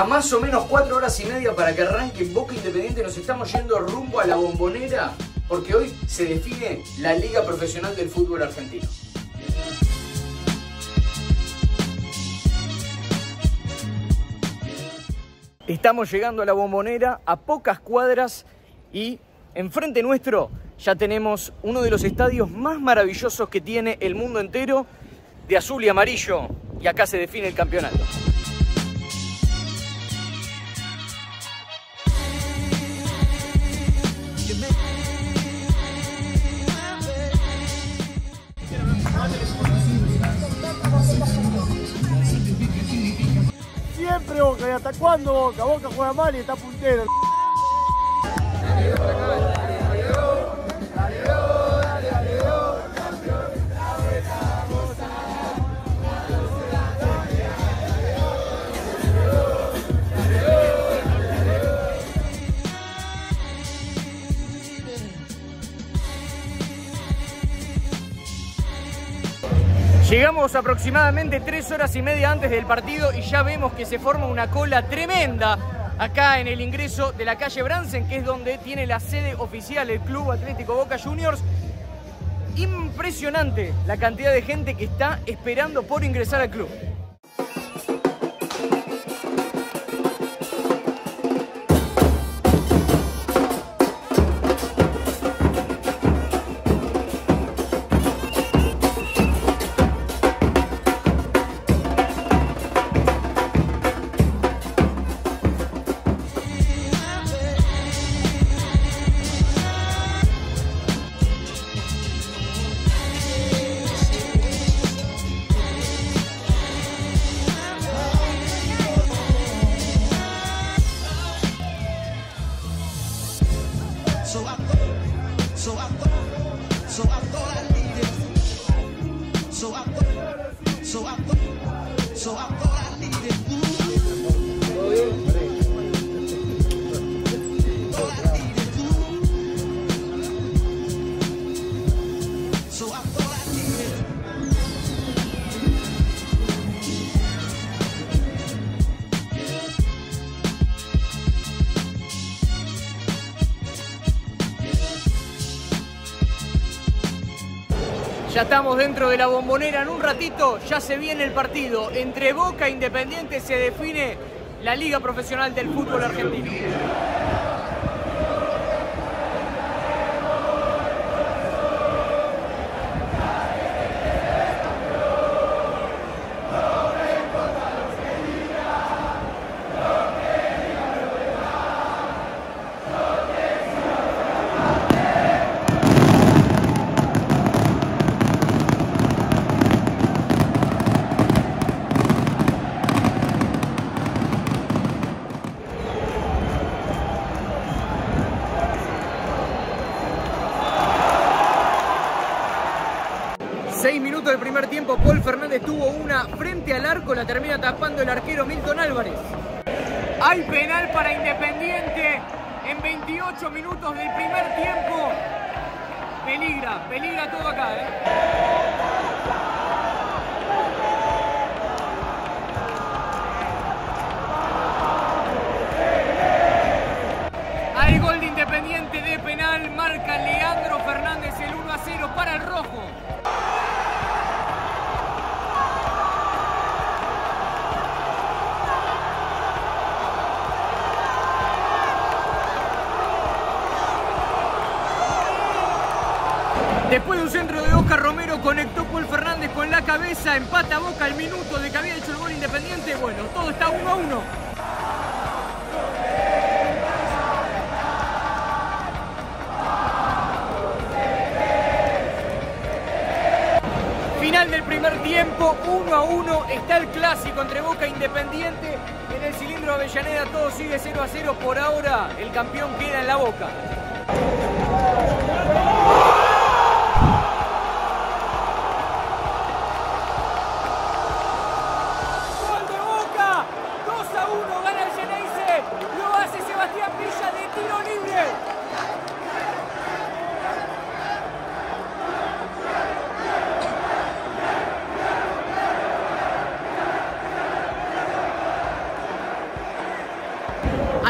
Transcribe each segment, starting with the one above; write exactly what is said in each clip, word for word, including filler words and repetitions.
A más o menos cuatro horas y media para que arranque Boca Independiente, nos estamos yendo rumbo a la Bombonera, porque hoy se define la Liga Profesional del Fútbol Argentino. Estamos llegando a la Bombonera, a pocas cuadras, y enfrente nuestro ya tenemos uno de los estadios más maravillosos que tiene el mundo entero, de azul y amarillo, y acá se define el campeonato. Siempre Boca, ¿y hasta cuándo Boca? Boca juega mal y está puntero. Llegamos aproximadamente tres horas y media antes del partido y ya vemos que se forma una cola tremenda acá en el ingreso de la calle Bransen, que es donde tiene la sede oficial el Club Atlético Boca Juniors. Impresionante la cantidad de gente que está esperando por ingresar al club. Ya estamos dentro de la Bombonera, en un ratito ya se viene el partido. Entre Boca e Independiente se define la Liga Profesional del Fútbol Argentino. Seis minutos del primer tiempo, Paul Fernández tuvo una frente al arco, la termina tapando el arquero Milton Álvarez. Hay penal para Independiente en veintiocho minutos del primer tiempo. Peligra, peligra todo acá, ¿eh? Hay gol de Independiente de penal, marca Leandro Fernández el uno a cero para el rojo. Después de un centro de Oscar Romero, conectó Paul Fernández con la cabeza, empata Boca al minuto de que había hecho el gol Independiente. Bueno, todo está uno a uno. Final del primer tiempo, uno a uno. Está el clásico entre Boca e Independiente. En el cilindro Avellaneda todo sigue cero a cero. Por ahora el campeón queda en la Boca.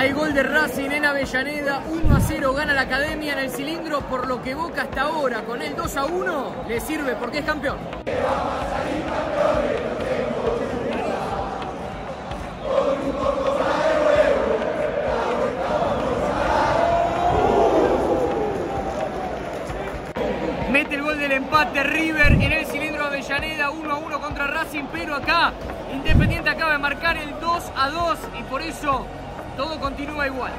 Hay gol de Racing en Avellaneda, uno a cero gana la Academia en el cilindro, por lo que Boca hasta ahora con el dos a uno le sirve porque es campeón. Mete el gol del empate River en el cilindro Avellaneda, uno a uno contra Racing, pero acá Independiente acaba de marcar el dos a dos y por eso todo continúa igual.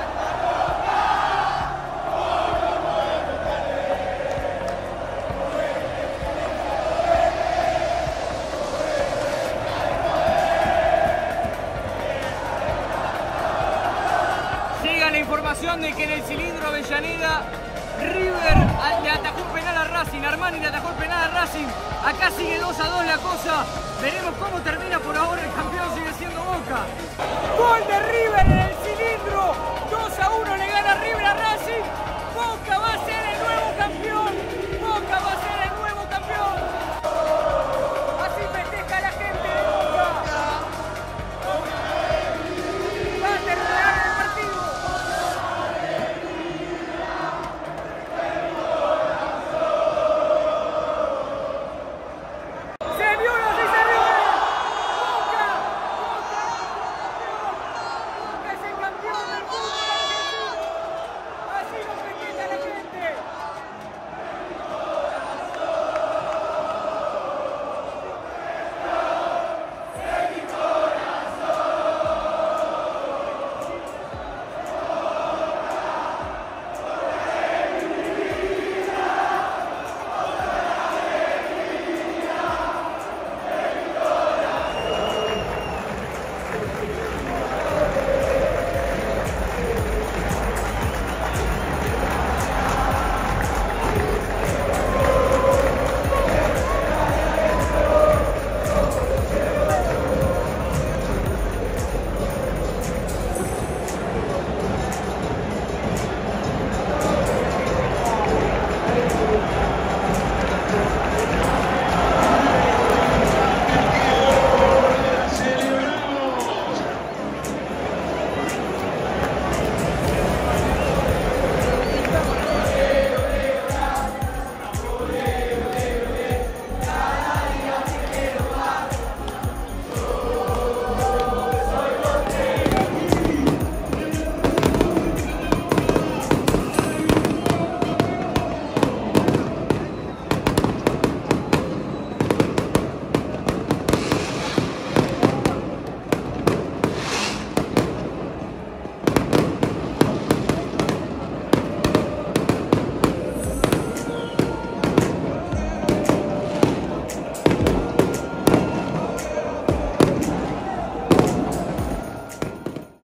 Llega la información de que en el cilindro Avellaneda River le atajó un penal a Racing, Armani le atajó el penal a Racing, acá sigue dos a dos la cosa, veremos cómo termina, por ahora el campeón sigue siendo Boca. Gol de River en el